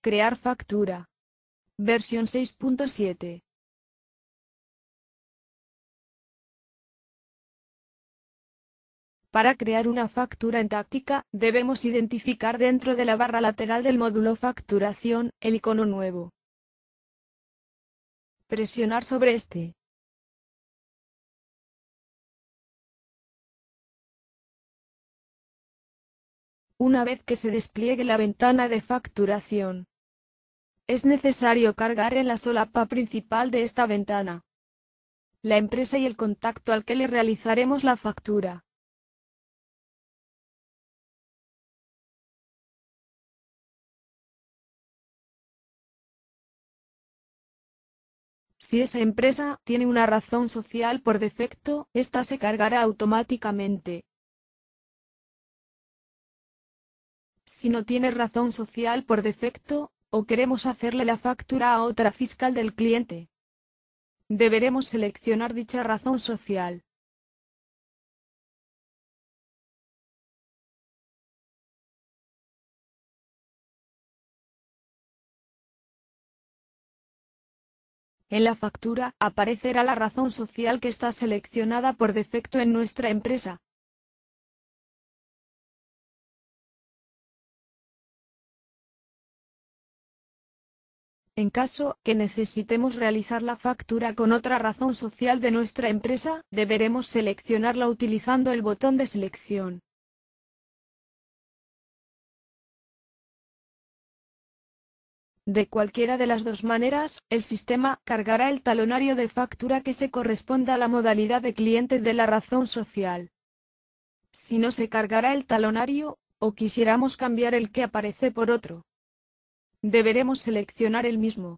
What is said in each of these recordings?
Crear factura. Versión 6.7. Para crear una factura en Táctica, debemos identificar dentro de la barra lateral del módulo Facturación, el icono nuevo. Presionar sobre este. Una vez que se despliegue la ventana de facturación, es necesario cargar en la solapa principal de esta ventana la empresa y el contacto al que le realizaremos la factura. Si esa empresa tiene una razón social por defecto, esta se cargará automáticamente. Si no tiene razón social por defecto, o queremos hacerle la factura a otra fiscal del cliente, deberemos seleccionar dicha razón social. En la factura aparecerá la razón social que está seleccionada por defecto en nuestra empresa. En caso que necesitemos realizar la factura con otra razón social de nuestra empresa, deberemos seleccionarla utilizando el botón de selección. De cualquiera de las dos maneras, el sistema cargará el talonario de factura que se corresponda a la modalidad de cliente de la razón social. Si no se cargará el talonario, o quisiéramos cambiar el que aparece por otro, deberemos seleccionar el mismo.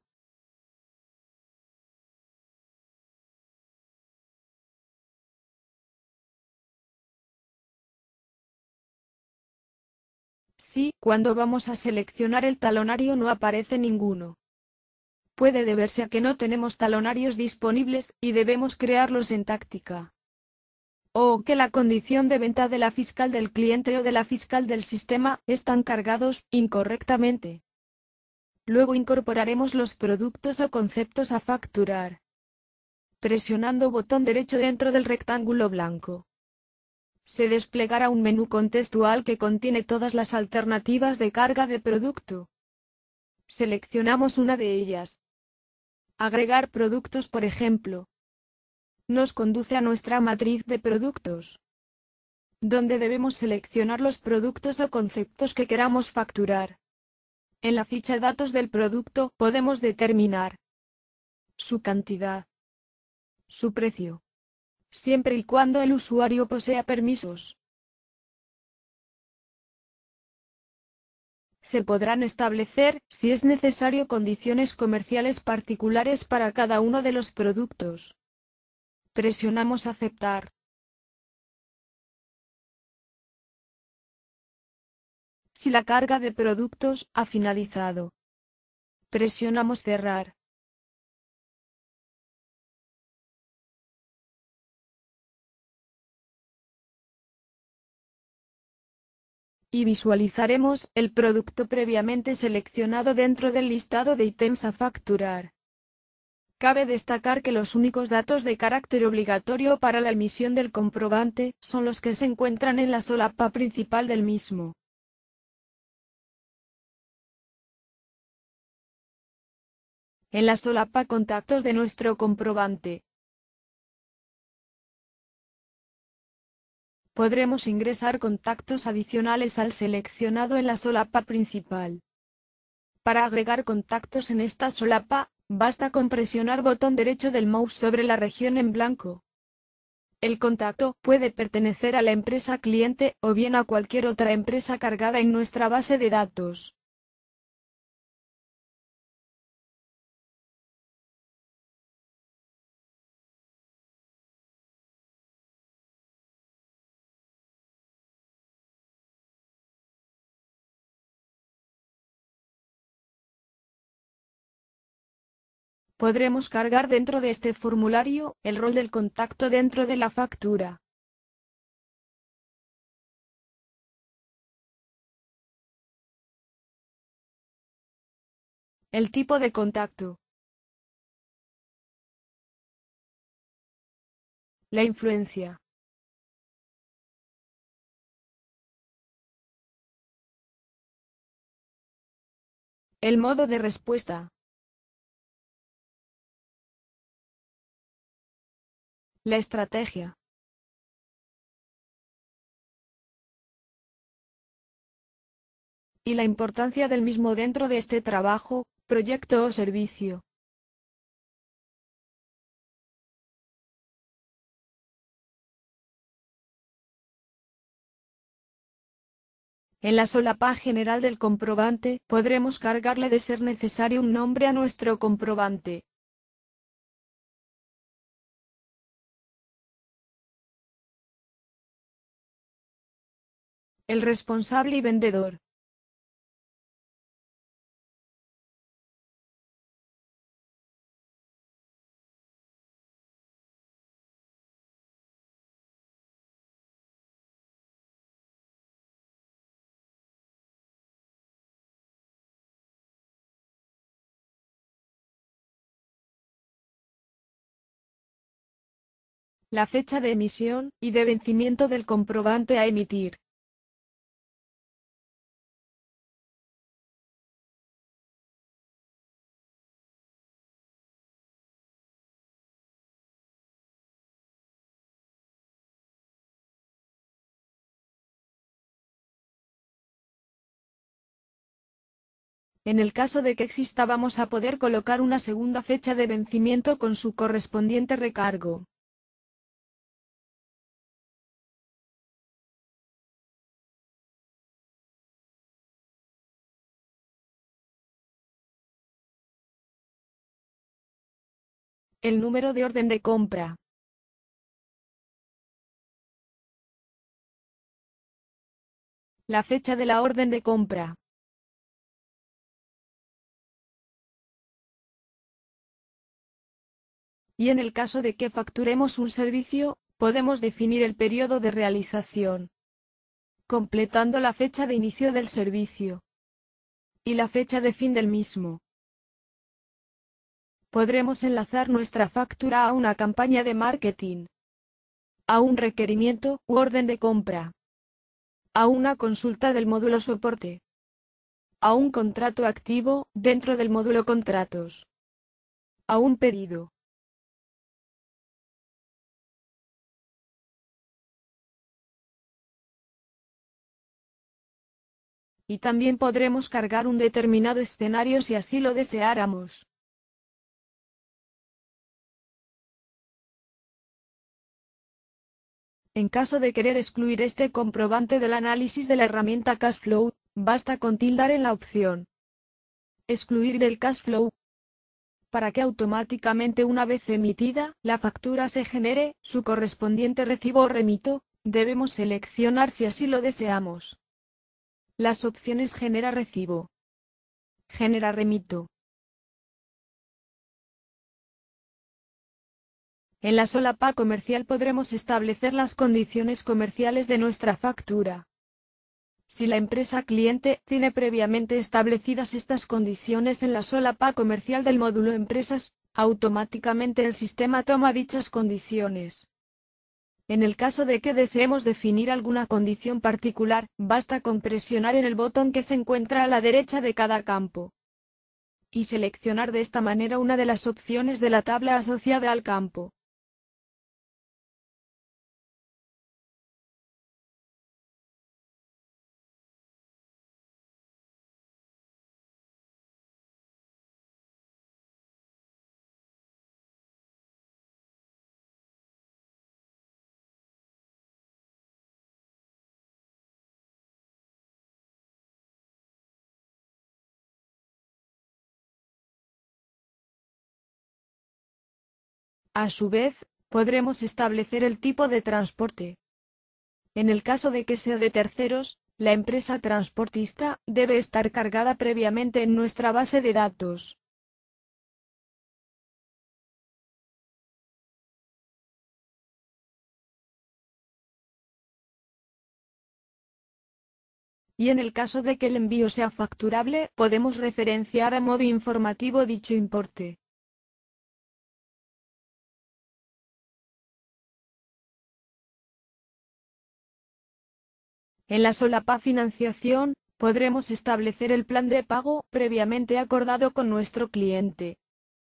Si, cuando vamos a seleccionar el talonario no aparece ninguno, puede deberse a que no tenemos talonarios disponibles, y debemos crearlos en Táctica. O que la condición de venta de la fiscal del cliente o de la fiscal del sistema están cargados incorrectamente. Luego incorporaremos los productos o conceptos a facturar, presionando botón derecho dentro del rectángulo blanco. Se desplegará un menú contextual que contiene todas las alternativas de carga de producto. Seleccionamos una de ellas. Agregar productos, por ejemplo, nos conduce a nuestra matriz de productos, donde debemos seleccionar los productos o conceptos que queramos facturar. En la ficha datos del producto podemos determinar su cantidad, su precio, siempre y cuando el usuario posea permisos. Se podrán establecer, si es necesario, condiciones comerciales particulares para cada uno de los productos. Presionamos aceptar. Si la carga de productos ha finalizado, presionamos cerrar. Y visualizaremos el producto previamente seleccionado dentro del listado de ítems a facturar. Cabe destacar que los únicos datos de carácter obligatorio para la emisión del comprobante son los que se encuentran en la solapa principal del mismo. En la solapa Contactos de nuestro comprobante, podremos ingresar contactos adicionales al seleccionado en la solapa principal. Para agregar contactos en esta solapa, basta con presionar botón derecho del mouse sobre la región en blanco. El contacto puede pertenecer a la empresa cliente, o bien a cualquier otra empresa cargada en nuestra base de datos. Podremos cargar dentro de este formulario el rol del contacto dentro de la factura. El tipo de contacto. La influencia. El modo de respuesta. La estrategia. Y la importancia del mismo dentro de este trabajo, proyecto o servicio. En la solapa general del comprobante, podremos cargarle de ser necesario un nombre a nuestro comprobante. El responsable y vendedor. La fecha de emisión y de vencimiento del comprobante a emitir. En el caso de que exista, vamos a poder colocar una segunda fecha de vencimiento con su correspondiente recargo. El número de orden de compra. La fecha de la orden de compra. Y en el caso de que facturemos un servicio, podemos definir el periodo de realización, completando la fecha de inicio del servicio y la fecha de fin del mismo. Podremos enlazar nuestra factura a una campaña de marketing, a un requerimiento u orden de compra, a una consulta del módulo soporte, a un contrato activo dentro del módulo contratos, a un pedido. Y también podremos cargar un determinado escenario si así lo deseáramos. En caso de querer excluir este comprobante del análisis de la herramienta Cashflow, basta con tildar en la opción excluir del Cashflow, para que automáticamente, una vez emitida, la factura se genere su correspondiente recibo o remito. Debemos seleccionar si así lo deseamos las opciones Genera recibo, Genera remito. En la solapa comercial podremos establecer las condiciones comerciales de nuestra factura. Si la empresa cliente tiene previamente establecidas estas condiciones en la solapa comercial del módulo Empresas, automáticamente el sistema toma dichas condiciones. En el caso de que deseemos definir alguna condición particular, basta con presionar en el botón que se encuentra a la derecha de cada campo y seleccionar de esta manera una de las opciones de la tabla asociada al campo. A su vez, podremos establecer el tipo de transporte. En el caso de que sea de terceros, la empresa transportista debe estar cargada previamente en nuestra base de datos. y en el caso de que el envío sea facturable, podemos referenciar a modo informativo dicho importe. En la solapa financiación, podremos establecer el plan de pago previamente acordado con nuestro cliente.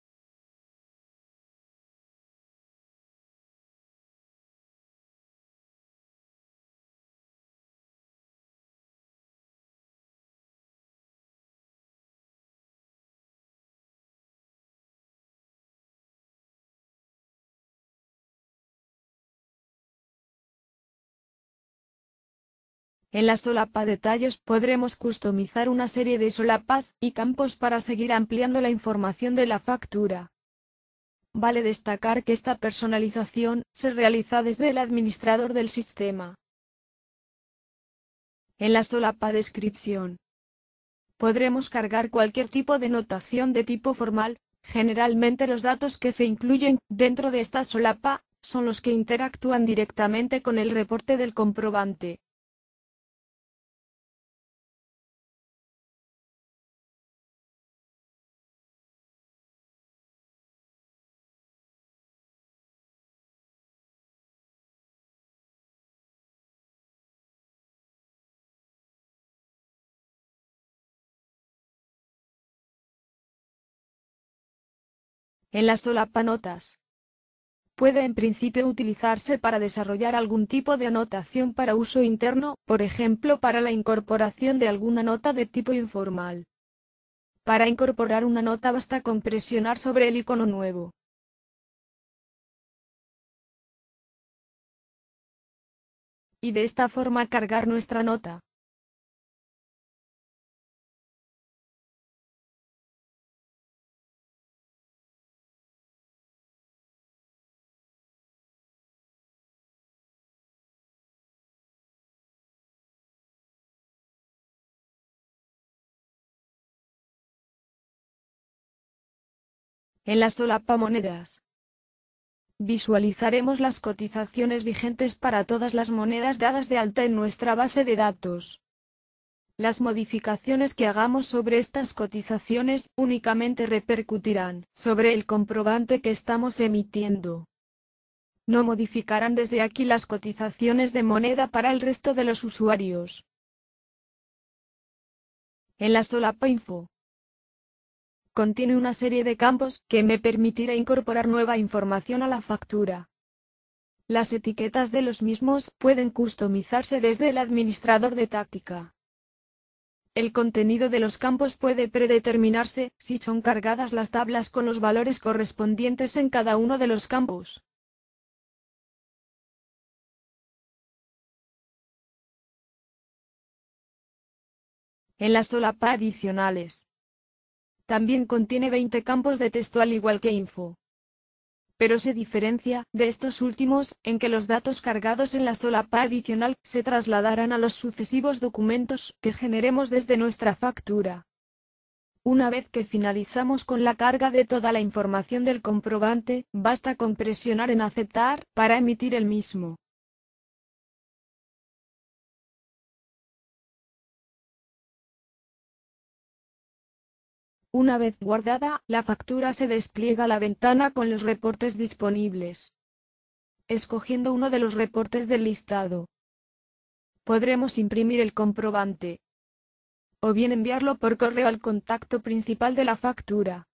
En la solapa detalles podremos customizar una serie de solapas y campos para seguir ampliando la información de la factura. Vale destacar que esta personalización se realiza desde el administrador del sistema. En la solapa descripción podremos cargar cualquier tipo de notación de tipo formal. Generalmente los datos que se incluyen dentro de esta solapa son los que interactúan directamente con el reporte del comprobante. En la solapa notas puede en principio utilizarse para desarrollar algún tipo de anotación para uso interno, por ejemplo para la incorporación de alguna nota de tipo informal. Para incorporar una nota basta con presionar sobre el icono nuevo. Y de esta forma cargar nuestra nota. En la solapa monedas visualizaremos las cotizaciones vigentes para todas las monedas dadas de alta en nuestra base de datos. Las modificaciones que hagamos sobre estas cotizaciones únicamente repercutirán sobre el comprobante que estamos emitiendo. No modificarán desde aquí las cotizaciones de moneda para el resto de los usuarios. En la solapa info contiene una serie de campos que me permitirá incorporar nueva información a la factura. Las etiquetas de los mismos pueden customizarse desde el administrador de táctica. El contenido de los campos puede predeterminarse si son cargadas las tablas con los valores correspondientes en cada uno de los campos. En la solapa adicionales también contiene 20 campos de texto al igual que info. Pero se diferencia de estos últimos en que los datos cargados en la solapa adicional se trasladarán a los sucesivos documentos que generemos desde nuestra factura. Una vez que finalizamos con la carga de toda la información del comprobante, basta con presionar en aceptar para emitir el mismo. Una vez guardada, la factura se despliega la ventana con los reportes disponibles. Escogiendo uno de los reportes del listado, podremos imprimir el comprobante, o bien enviarlo por correo al contacto principal de la factura.